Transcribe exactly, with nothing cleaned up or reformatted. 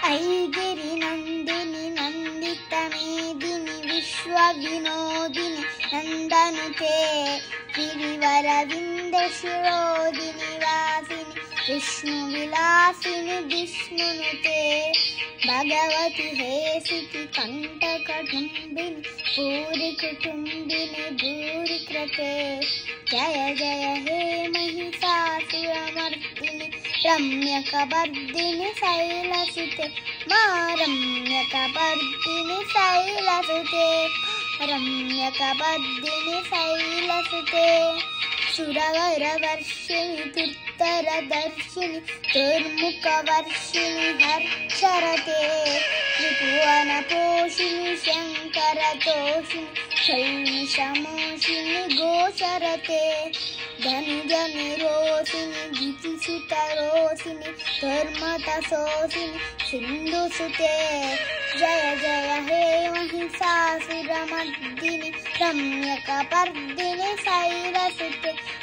ऐगिरिनन्दिनि नन्दितमेदिनि विश्वविनोदिनि नन्दनुते गिरिवरविन्दशिरोदिनि वासिनि विष्णुविलासिनि विष्णुनुते भगवति हेसिति कण्ठकटुम्बिनि भूरिकुटुम्बिनि भूरिकृते जय जय हे महिषासुरमर्दिनि रम्यकपर्दिनि शैलसुते मा रम्यकपर्दिनि शैलसुते रम्यकपर्दिनि शैलसुते सुरवरवर्षिणि दुर्धरदर्शिनि दुर्मुखवर्षिणि हर्षरते त्रिभुवनपोषिणि शङ्करतोषिणि शैलशमोषिणि गोचरते धनुजनिरोषिणि गितिसुतरोषिणि धर्मतशोषिणि सिन्धुसुते जय जय हे महिषासुरमर्दिनि रम्यकपर्दिनि शैलसुते